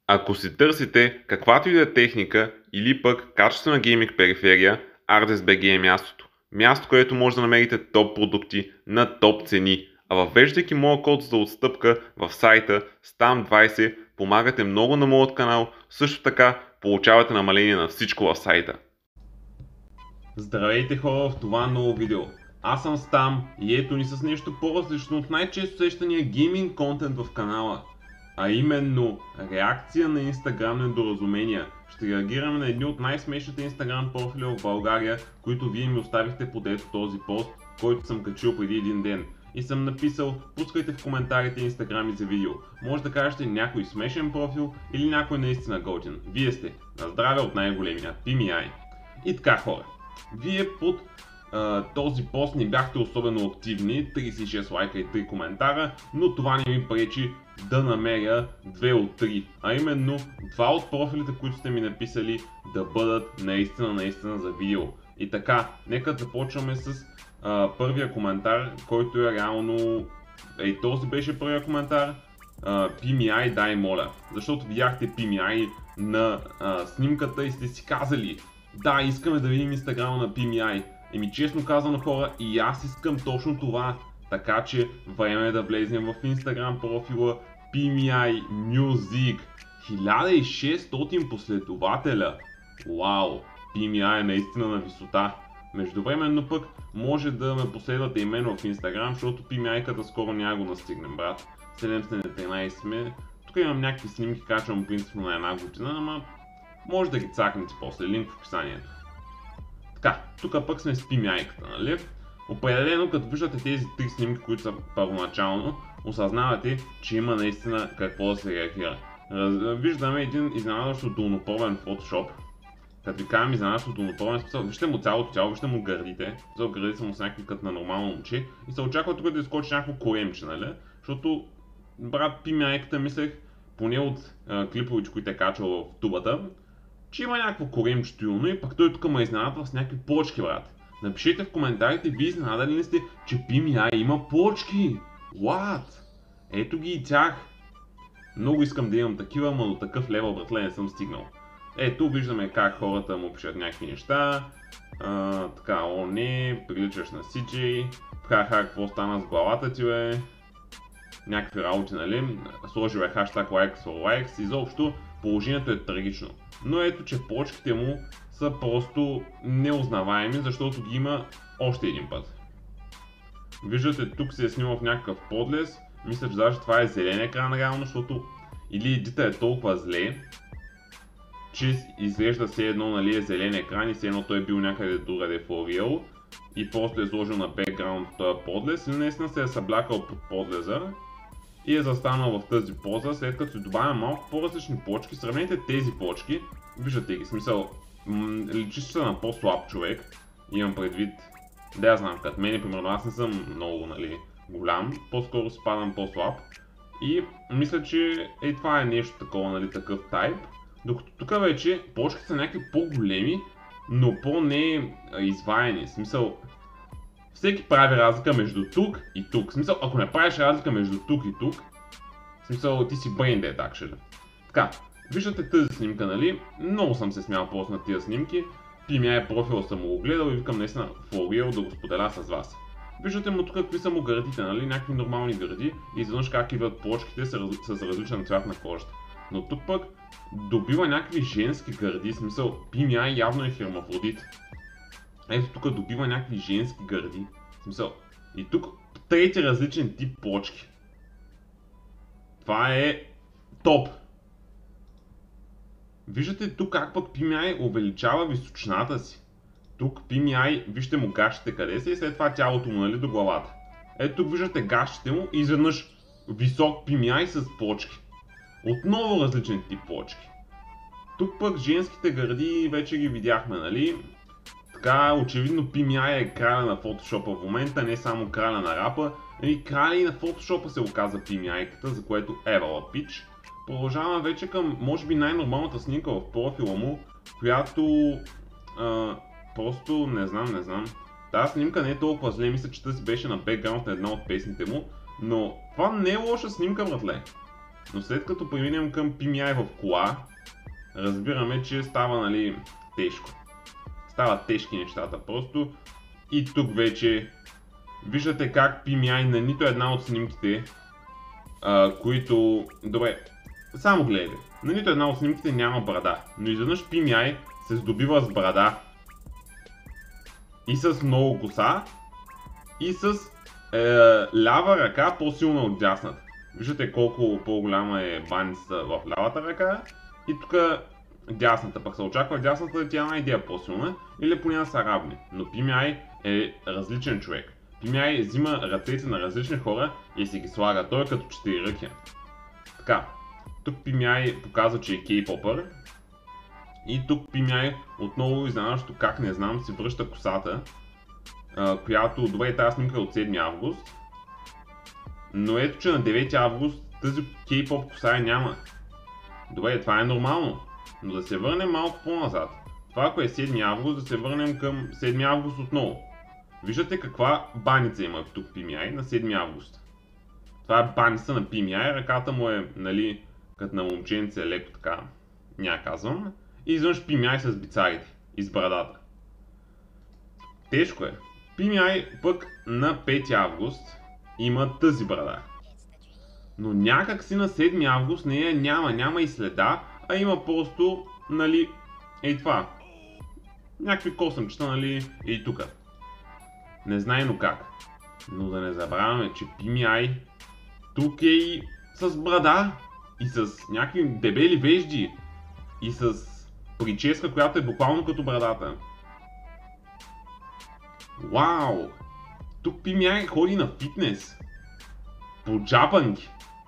Ако си търсите каквато и да е техника или пък качествена гейминг периферия, ArdesBG е мястото. Място, където може да намерите топ продукти на топ цени. А въвеждайки моя код за отстъпка в сайта STAM20, помагате много на моят канал, също така получавате намаление на всичко в сайта. Здравейте хора в това ново видео. Аз съм Стам и ето ни с нещо по-различно от най-често сещания гейминг контент в канала. А именно реакция на Instagram недоразумения. Ще реагираме на едни от най-смешните Instagram профили в България, които вие ми оставихте под ето този пост, който съм качил преди един ден. И съм написал, пускайте в коментарите Инстаграми за видео. Може да кажете някой смешен профил или някой наистина готин. Вие сте. На здраве от най-големия PMI. И така хора. Вие под този пост не бяхте особено активни, 36 лайка и 3 коментара, но това не ми пречи да намеря 2 от 3, а именно 2 от профилите, които сте ми написали да бъдат наистина за видео. И така, нека започваме с първия коментар, който е реално... този беше първия коментар. PMI, дай моля, защото видяхте PMI на снимката и сте си казали: да, искаме да видим инстаграма на PMI. Еми честно казано хора, и аз искам точно това, така че време е да влезем в инстаграм профила PMI Music. 1600 последователя. Вау, PMI е наистина на висота. Междувременно пък може да ме последвате и мен в инстаграм, защото PMI-ката скоро няма го настигнем, брат. 713 сме. Тук имам някакви снимки, качвам принципно на една година, ама може да ги цакнете после, линк в описанието. Така, тук пък сме с PMI-ката, нали? Определено като виждате тези три снимки, които са първоначално, осъзнавате, че има наистина какво да се реагира. Виждаме един изненадващо долнопробен фотошоп. Като ви казвам изненадващо долнопробен смисъл, вижте му цялото тяло, вижте му гърдите. Гърдите са му с някакви като на нормално момче и се очаква тук да изкочи някакво коремче, нали? Защото, брат, PMI-ката мислех, поне от клиповиче, които е качвал в тубата, че има някакво коремчето юно и пък той тук ме изненадва с някакви плочки, брат. Напишете в коментарите, вие изненадали ли сте, че PMI има плочки? What? Ето ги и тях. Много искам да имам такива, но до такъв левел, братле, не съм стигнал. Ето виждаме как хората му пишат някакви неща. Така, о не, приличаш на CJ. Ха-ха, какво стана с главата ти, бе? Някакви работи, нали? Сложил е хаштаг likes for likes. Изобщо положението е трагично. Но ето, че плочките му са просто неузнаваеми, защото ги има още един път. Виждате, тук се е снимал в някакъв подлез. Мисля, че даже това е зелен екран реално, защото или едита е толкова зле, че изглежда все едно, нали, е зелен екран и все едно той е бил някъде другаде в Real и просто е сложил на бекграунд този подлез и наистина се е съблякал под подлеза и е застанал в тази поза, след като се добавя малко по-различни плочки. Сравнете тези плочки, виждате ги, смисъл, личи се на по-слаб човек, имам предвид, да я знам, като мене, примерно, аз не съм много, нали, голям, по-скоро спадам по-слаб и мисля, че това е нещо такова, нали, такъв тайп, докато тук вече плочките са някакви по-големи, но по-не изваяни, смисъл, всеки прави разлика между тук и тук. В смисъл, ако не правиш разлика между тук и тук, в смисъл, ти си brain dead, actually. Така, виждате тази снимка, нали? Много съм се смял просто на тия снимки. PMI профила съм го гледал и викам наистина for real да го споделя с вас. Виждате му тук какви са му гърдите, нали? Някакви нормални гърди и изведнъж как идват плочките с различен цвят на кожата. Но тук пък добива някакви женски гърди, в смисъл, PMI явно е хермафродит. Ето тук добива някакви женски гърди. В смисъл, и тук трети различен тип плочки. Това е топ. Виждате тук как пък PMI увеличава височината си. Тук PMI, вижте му гащите къде са и след това тялото му, нали, до главата. Ето тук виждате гащите му и изведнъж висок PMI с плочки. Отново различен тип плочки. Тук пък женските гърди вече ги видяхме, нали? Така, очевидно PMI е краля на фотошопа в момента, не само краля на рапа, краля и на фотошопа се оказа PMI-ката, за което евала пич. Продължаваме вече към, може би, най-нормалната снимка в профила му, която просто не знам. Тази снимка не е толкова зле, мисля, че тази беше на бекграунд на една от песните му, но това не е лоша снимка, братле. Но след като преминем към PMI в кола, разбираме, че става, нали, тежко. Стават тежки нещата просто. И тук вече виждате как PMI на нито една от снимките, които... Добре, само гледайте. На нито една от снимките няма брада, но изведнъж PMI се здобива с брада и с много коса и с лява ръка по-силна от дясната. Виждате колко по-голяма е баницата в лявата ръка и тук дясната. Пък се очаква дясната да тя една идея по-силна или поне да са равни. Но PMI е различен човек. PMI взима ръцете на различни хора и си ги слага. Той е като 4 ръки. Така, тук PMI показва, че е кей-попър. И тук PMI отново изненадващо как не знам си връща косата, която, добре, тази снимка е от 7 август. Но ето, че на 9 август тази кей-поп коса няма. Добре, това е нормално. Но да се върнем малко по-назад. Това, ако е 7 август, да се върнем към 7 август отново. Виждате каква баница има тук PMI на 7 август. Това е баница на PMI, ръката му е, нали, като на момченце, леко така, няма казвам. И извънш PMI с бицарите и с брадата. Тежко е. PMI пък на 5 август има тази брада. Но някак си на 7 август нея няма и следа, а има просто, нали, ей това. Някакви косъмчета, нали, и тука. Незнайно как. Но да не забравяме, че PMI тук е и с брада, и с някакви дебели вежди, и с прическа, която е буквално като брадата. Вау! Тук PMI ходи на фитнес. По джапанки.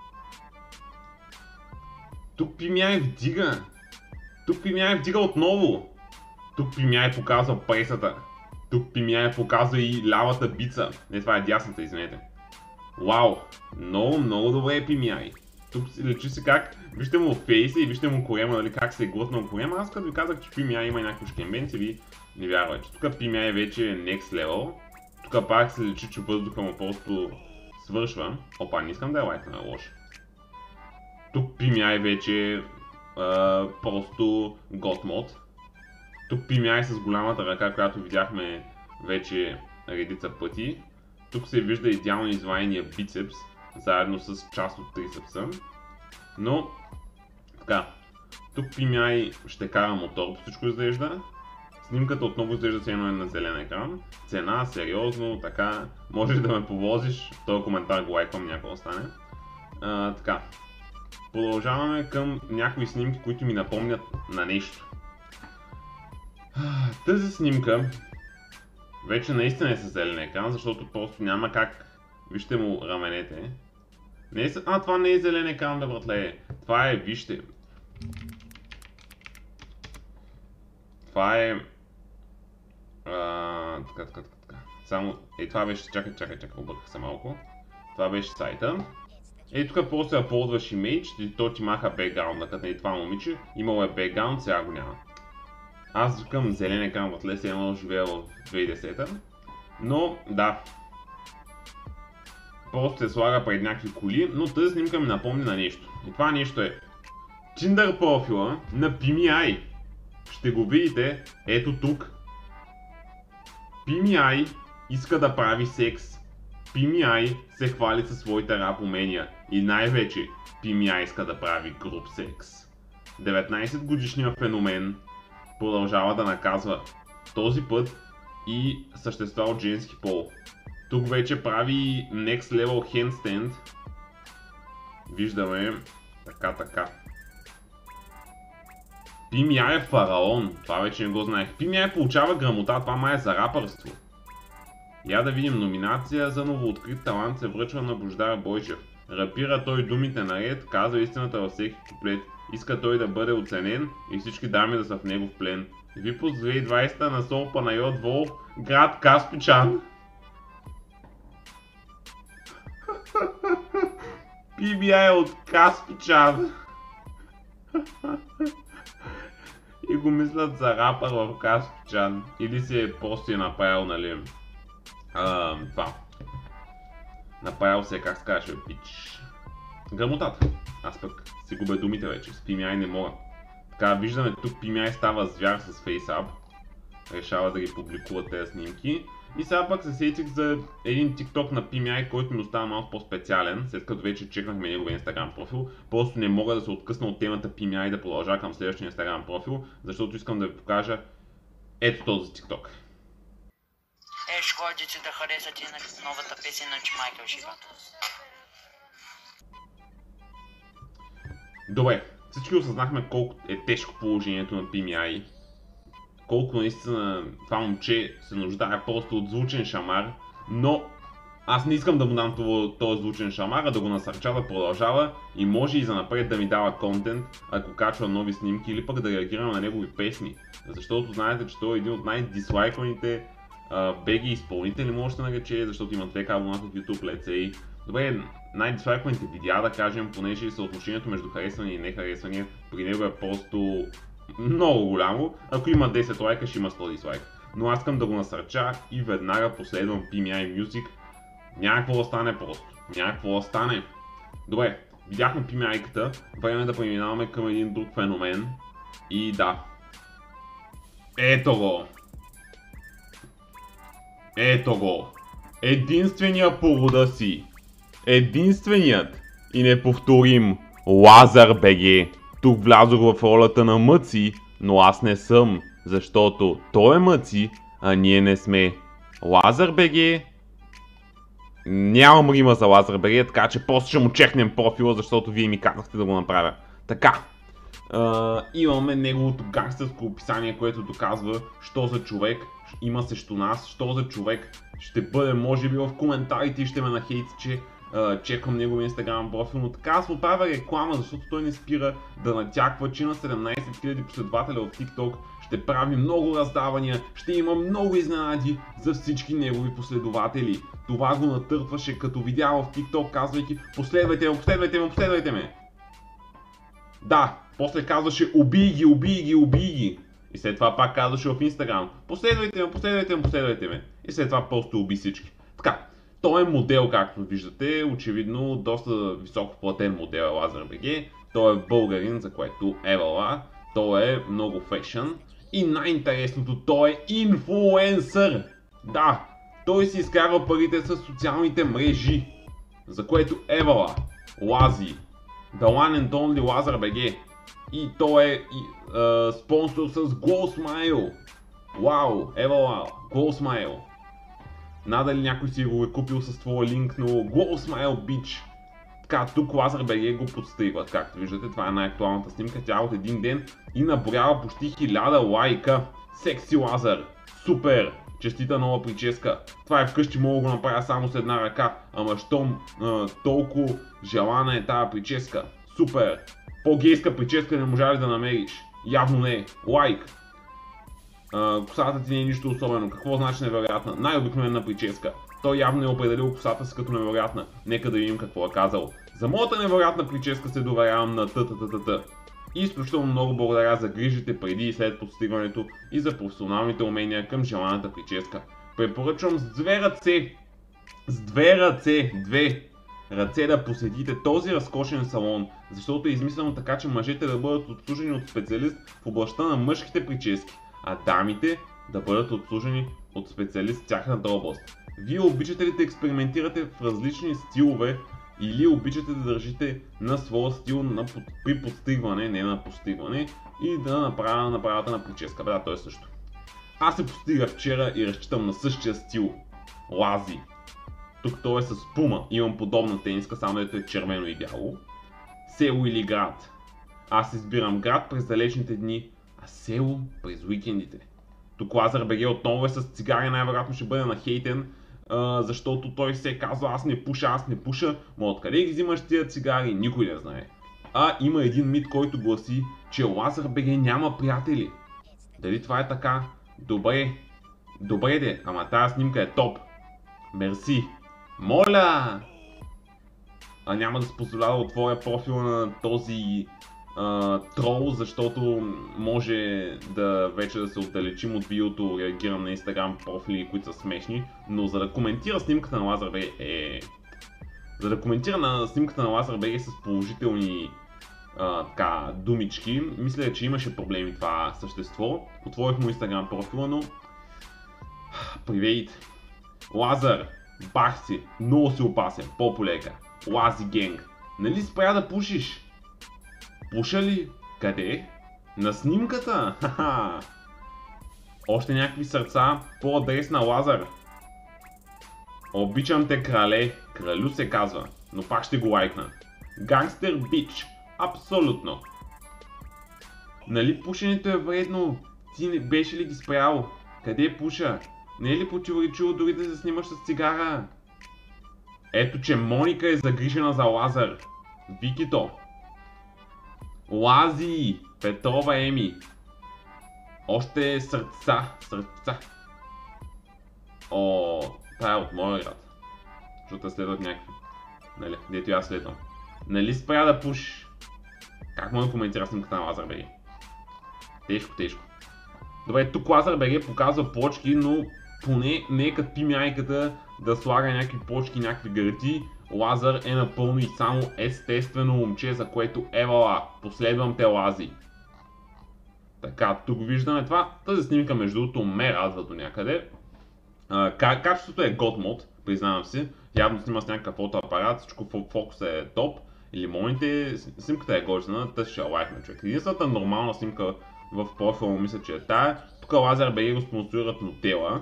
Тук PMI вдига. Тук PMI вдига отново. Тук PMI показва пресата. Тук PMI показва и лявата бица. Не, това е дясната, извинете. Вау! Много добре е PMI. Тук лечи се как, вижте му фейса и вижте му корема, нали, как се е глътнал корема. Аз като ви казах, че PMI има някакво шкембенци, ви не вярвате. Тук PMI вече е next level. Тук пак се лечи, че въздуха му просто свършва. Опа, не искам да е лайкна, е лошо. Тук PMI вече е просто God Mode. Тук PMI с голямата ръка, която видяхме вече редица пъти. Тук се вижда идеално изваяния бицепс, заедно с част от трицепса. Но, така, тук PMI ще кара мотор, по всичко изглежда. Снимката отново изглежда се едно на зелен екран. Цена, сериозно, така, можеш да ме повозиш. В този коментар го лайквам, някой остане. Така, продължаваме към някои снимки, които ми напомнят на нещо. Тази снимка вече наистина е с зелен екран, защото просто няма как. Вижте му раменете. Това не е зелен екран, бе, братле. Това е, вижте. Това е... така. Само... това беше... Чакай, обърках се малко. Това беше сайта. Тук просто я ползваш image и то ти маха бекграунда, като и това момиче. Имало е бекграунд, сега го няма. Аз викам зелен екран, братле, се едно живея в 2010-та. Но, да. Просто се слага пред някакви коли, но тази снимка ми напомни на нещо. И това нещо е Tinder профила на PMI. Ще го видите ето тук. PMI иска да прави секс. PMI се хвали със своите рап умения. И най-вече PMI иска да прави груп секс. 19 годишният феномен продължава да наказва този път и същества от женски пол. Тук вече прави next level handstand. Виждаме така. PMI е фараон, това вече не го знаех. PMI получава грамота, това май е за рапърство. Я да видим, номинация за новооткрит талант се връчва на Бождар Бойчев. Рапира той думите наред, казва истината във всеки куплет. Иска той да бъде оценен и всички дами да са в негов плен. Випуск 2020 на Сол Панайот Волф, град Каспичан. PMI от Каспичан. И го мислят за рапър в Каспичан. Или си е просто е направил, нали, това. Направил се, как се казваше, бич. грамотата. Аз пък си губя думите вече, с PMI не мога. Така виждаме тук PMI става звяр с FaceApp. Решава да ги публикува тези снимки. И сега пък се сетих за един TikTok на PMI, който ми остава малко по-специален, след като вече чекнахме неговия Instagram профил. Просто не мога да се откъсна от темата PMI и да продължа към следващия Instagram профил, защото искам да ви покажа ето този TikTok. Ще ходите да харесате на новата песен на Майкъл Шибата. Добре, всички осъзнахме колко е тежко положението на PMI. Колко наистина това момче се нуждае просто от звучен шамар, но аз не искам да му дам този звучен шамар, а да го насърча да продължава и може и занапред да ми дава контент, ако качва нови снимки или пък да реагирам на негови песни. Защото знаете, че той е един от най-дислайкваните беги изпълнители, може да нарече, защото има 2К абоната в YouTube, let's say. Добре, най-дислайкваните видеа, да кажем, понеже съотношението между харесвания и нехаресвания при него е просто много голямо. Ако има 10 лайка, ще има 100 дислайк. Но аз искам да го насърча и веднага последвам PMI Music. Няма какво да стане просто. Няма какво да стане. Добре, видяхме PMI-ката, време е да преминаваме към един друг феномен. И да. Ето го. Ето го. Единственият по рода си. Единственият и неповторим Лазар БГ. Тук влязох в ролята на Мъци, но аз не съм, защото той е Мъци, а ние не сме. Лазар БГ. Нямам рима за Лазар БГ, така че после ще му чекнем профила, защото вие ми казахте да го направя. Така. Имаме неговото гангстърско описание, което доказва, що за човек има срещу нас, що за човек ще бъде, може би в коментарите и ще ме нахейти, че чекам неговия Instagram профил, но така аз му правя реклама, защото той не спира да натяква, че на 17 000 последователя в TikTok ще прави много раздавания, ще има много изненади за всички негови последователи. Това го натъртваше като видя в TikTok, казвайки последвайте ме, последвайте ме, последвайте ме. Да, после казваше убий ги, убий ги, убий ги. И след това пак казваше в Instagram последвайте ме, последвайте ме, последвайте ме. И след това просто уби всички. Така. Той е модел, както виждате, очевидно доста високо платен модел е Лазар БГ. Той е българин, за което евала. Той е много фешън. И най-интересното, той е инфлуенсър. Да, той си изкарва парите с социалните мрежи. За което евала, Лази, The One and Only Лазар БГ. И той е спонсор с GoSmile. Вау, евала, GoSmile. Надали някой си го е купил с твоя линк, но GoSmile Beach. Така, тук Лазар БГ го подстригват, както виждате, това е най-актуалната снимка, тя от един ден и наборява почти 1000 лайка. Секси Лазар, супер, честита нова прическа. Това е вкъщи, мога да го направя само с една ръка, ама щом толкова желана е тази прическа. Супер, по-гейска прическа не можа ли да намериш? Явно не, лайк. Косата ти не е нищо особено. Какво значи невероятна? Най-обикновена прическа. Той явно е определил косата си като невероятна. Нека да видим какво е казал. За моята невероятна прическа се доверявам на т. Изключително много благодаря за грижите преди и след постигането и за професионалните умения към желаната прическа. Препоръчвам с две ръце да посетите този разкошен салон, защото е измислено така, че мъжете да бъдат обслужени от специалист в областта на мъжките прически, а дамите да бъдат обслужени от специалист в тяхната област. Вие обичате ли да експериментирате в различни стилове или обичате да държите на своя стил при подстригване, не на постигване, и да направя направата на прическа? Да, то е също. Аз се постигах вчера и разчитам на същия стил. Лази. Тук той е с пума. Имам подобна тениска, само дето е червено и бяло. Село или град? Аз избирам град през далечните дни, а село през уикендите. Тук Лазар БГ отново е с цигари, най-вероятно ще бъде нахейтен, защото той се казва аз не пуша, но откъде ги взимаш тия цигари, никой не знае. А има един мит, който гласи, че Лазар БГ няма приятели. Дали това е така? Добре де, ама тази снимка е топ. Мерси. Моля! Няма да се позволя да отворя профила на този трол, защото може да вече да се отдалечим от видеото, реагирам на Instagram профили, които са смешни, но за да коментира снимката на Лазар БГ За да коментира на снимката на LazarBG с положителни думички, мисля, че имаше проблеми това същество. Отворих му Instagram профила, но привейте. Лазар, бах си, много си опасен, по-полека. Лази генг. Нали спря да пушиш? Пуша ли? Къде? На снимката? Ха-ха! Още някакви сърца по адрес на Лазар. Обичам те, крале. Кралю се казва, но пак ще го лайкна. Гангстер бич. Абсолютно. Нали пушенето е вредно? Ти не беше ли ги спрял? Къде пуша? Не е ли противоречиво дори да се снимаш с цигара? Ето, че Моника е загрижена за Лазар. Викито. Лази! Петрова Еми. Още сърца. О, тая е от моя град. Защото следват някакви. Нали, дето аз следвам. Нали спря да пушиш? Как мога да коментира снимката на LazarBG? Тежко. Добре, тук LazarBG показва почки, но поне не е като пимяйката да слага някакви почки, някакви гърти. Лазар е напълно и само естествено момче, за което евала, последвам те, Лази. Така, тук виждаме това. Тази снимка между другото ме радва до някъде. Качеството е God Mode, признавам си. Явно снима с някакъв фотоапарат, всичко фокус е топ. Или моите, снимката е готина, тъж ще лайкна, човек. Единствената нормална снимка в профила му мисля, че е тая. Тук LazarBG го спонсорират Nutella.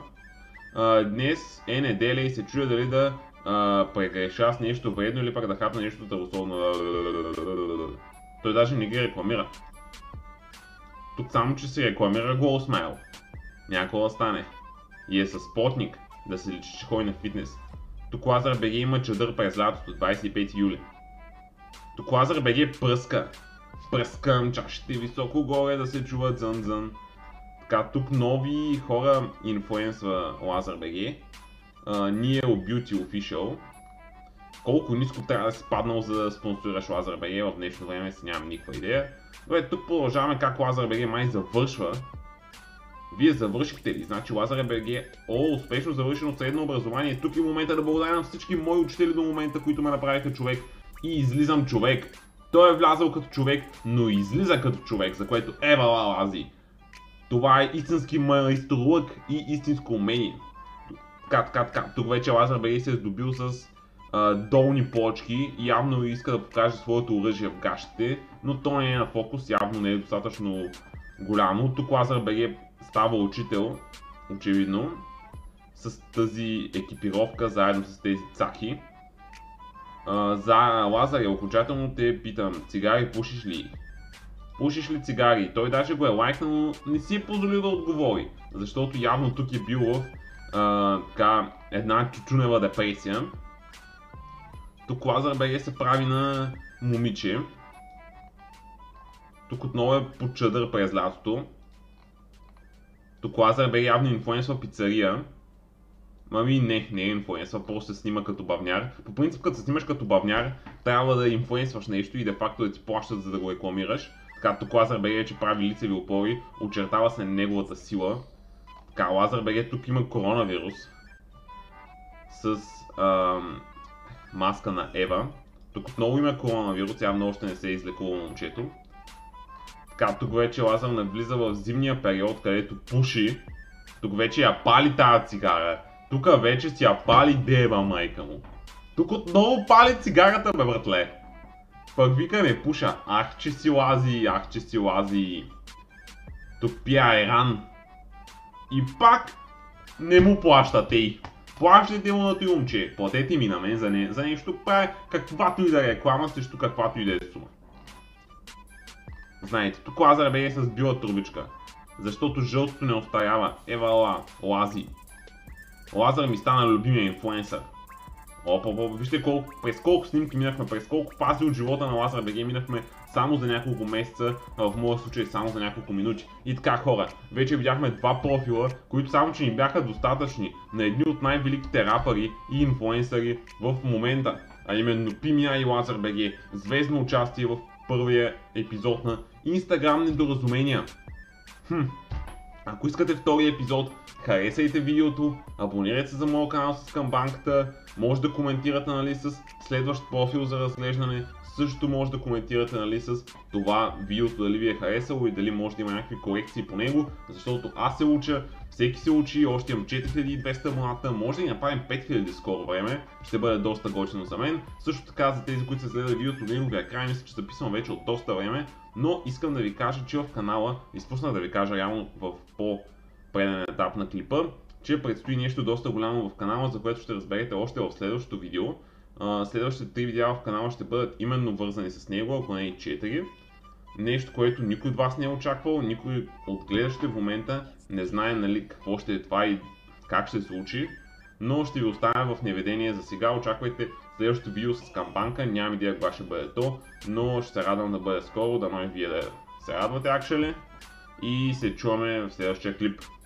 Днес е неделя и се чуя дали да прегреша с нещо вредно или пък да хапна нещо здравословно. Той даже не ги рекламира. Тук само че си рекламира GoSmile. Някога стане. И е със спортник, да се личи, че ходи на фитнес. Тук LazarBG има чадър през лятото, 25 юли. Тук LazarBG пръска. Пръскам чашите високо горе да се чува дзън-дзън. Така, тук нови хора инфлуенсва LazarBG. Ние от Beauty Official. Колко ниско трябва да си паднал, за да спонсорираш LazarBG в днешно време, си нямам никаква идея. Добре, тук продължаваме как LazarBG май завършва. Вие завършихте ли? Значи LazarBG, успешно завършено средно образование. Тук е момента да благодаря на всички мои учители до момента, които ме направиха човек. И излизам човек. Той е влязъл като човек, но излиза като човек, за което евала Лази. Това е истински майсторлък и истинско умение. Така. Тук вече LazarBG се е здобил с долни плочки и явно иска да покаже своето оръжие в гащите, но то не е на фокус, явно не е достатъчно голямо. Тук LazarBG става учител, очевидно, с тази екипировка, заедно с тези цахи. За Лазар, окончателно те питам, цигари пушиш ли? Пушиш ли цигари? Той даже го е лайкнал, но не си е позволил да отговори, защото явно тук е бил в една чучунева депресия. Тук LazarBG се прави на момиче. Тук отново е под чадър през лятото. Тук LazarBG явно инфлуенсва пицария. Ами не е инфлуенсва, просто се снима като бавняр. По принцип, като се снимаш като бавняр, трябва да инфлуенсваш нещо и де факто да ти плащат, за да го рекламираш. Така, тук LazarBG, че прави лицеви опори, очертава се неговата сила. Така, LazarBG тук има коронавирус с маска на Ева. Тук отново има коронавирус, явно още не се е излекувал момчето. Така, тук вече Лазар навлиза в зимния период, където пуши. Тук вече я пали тази цигара. Тук вече си я пали деба, майка му. Тук отново пали цигарата, бе, братле. Пък вика не пуша. Ах, че си Лази. Тук пия айран. И пак не му плащате. Плащайте му на този момче. Платете ми на мен за нещо, прави каквато и да е реклама срещу каквато и да е сума. Знаете, тук LazarBG е с била трубичка. Защото жълтото не остарява. Евала, Лази. Лазар ми стана любимия инфлуенсър. Вижте през колко снимки минахме, през колко фази от живота на LazarBG минахме само за няколко месеца, в моя случай само за няколко минути. И така, хора, вече видяхме два профила, които само че ни бяха достатъчни на едни от най-великите рапъри и инфлуенсъри в момента, а именно Pimia и LazarBG. Звездно участие в първия епизод на Instagram недоразумения. Ако искате втори епизод, харесайте видеото, абонирайте се за моят канал с камбанката, може да коментирате, нали, с следващ профил за разглеждане, също може да коментирате, нали, с това видеото дали ви е харесало и дали може да има някакви корекции по него, защото аз се уча, всеки се учи, още имам 4200 абоната, може да ни направим 5000 скоро време, ще бъде доста готино за мен. Също така за тези, които са гледали видеото до неговия край, мисля, че записвам вече от доста време, но искам да ви кажа, че в канала, изпуснах да ви кажа реално в по-преден етап на клипа, че предстои нещо доста голямо в канала, за което ще разберете още в следващото видео. Следващите 3 видеа в канала ще бъдат именно вързани с него, ако не и 4. Нещо, което никой от вас не е очаквал, никой от гледащите в момента не знае, нали, какво ще е това и как ще се случи, но ще ви оставя в неведение за сега. Очаквайте следващото видео с камбанка, нямам идея кога ще бъде то, но ще се радвам да бъде скоро, дано и вие да се радвате actually и се чуваме в следващия клип.